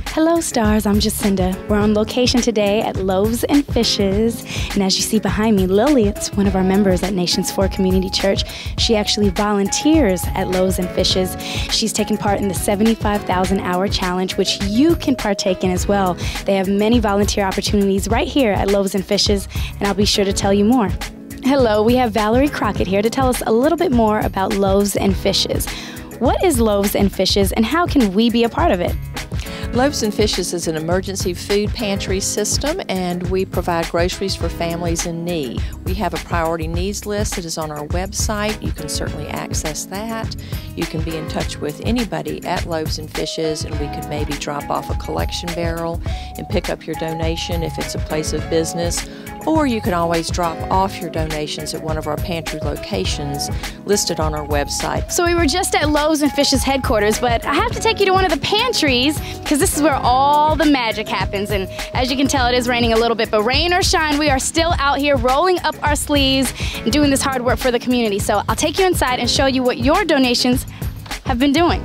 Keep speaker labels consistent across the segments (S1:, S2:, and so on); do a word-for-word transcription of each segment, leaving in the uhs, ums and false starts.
S1: Hello stars, I'm Jacinda. We're on location today at Loaves and Fishes. And as you see behind me, Lily, it's one of our members at Nations four Community Church. She actually volunteers at Loaves and Fishes. She's taken part in the seventy-five thousand hour challenge, which you can partake in as well. They have many volunteer opportunities right here at Loaves and Fishes, and I'll be sure to tell you more. Hello, we have Valerie Crockett here to tell us a little bit more about Loaves and Fishes. What is Loaves and Fishes, and how can we be a part of it?
S2: Loaves and Fishes is an emergency food pantry system, and we provide groceries for families in need. We have a priority needs list that is on our website. You can certainly access that. You can be in touch with anybody at Loaves and Fishes, and we could maybe drop off a collection barrel and pick up your donation if it's a place of business. Or you can always drop off your donations at one of our pantry locations listed on our website.
S1: So we were just at Loaves and Fishes headquarters, but I have to take you to one of the pantries because this is where all the magic happens. And as you can tell, it is raining a little bit, but rain or shine, we are still out here rolling up our sleeves and doing this hard work for the community. So I'll take you inside and show you what your donations have been doing.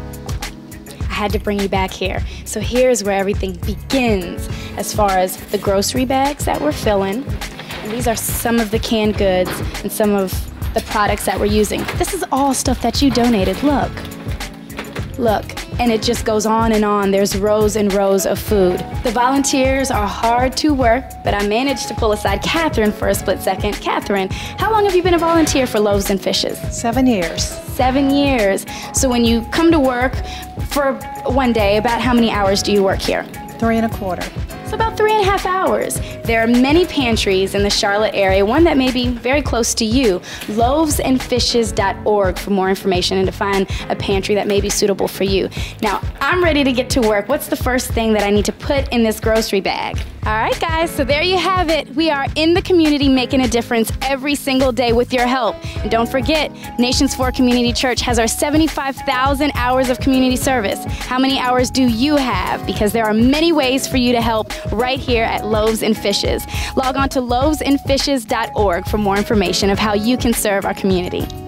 S1: I had to bring you back here. So here's where everything begins as far as the grocery bags that we're filling. And these are some of the canned goods and some of the products that we're using. This is all stuff that you donated. Look. Look. And it just goes on and on. There's rows and rows of food. The volunteers are hard to work, but I managed to pull aside Catherine for a split second. Catherine, how long have you been a volunteer for Loaves and Fishes?
S3: Seven years.
S1: Seven years. So when you come to work for one day, about how many hours do you work here?
S3: Three and a quarter.
S1: It's about three and a half hours. There are many pantries in the Charlotte area, one that may be very close to you. loaves and fishes dot org for more information and to find a pantry that may be suitable for you. Now, I'm ready to get to work. What's the first thing that I need to put in this grocery bag? All right, guys, so there you have it. We are in the community making a difference every single day with your help. And don't forget, Nations four Community Church has our seventy-five thousand hours of community service. How many hours do you have? Because there are many ways for you to help right here at Loaves and Fishes. Log on to loaves and fishes dot org for more information of how you can serve our community.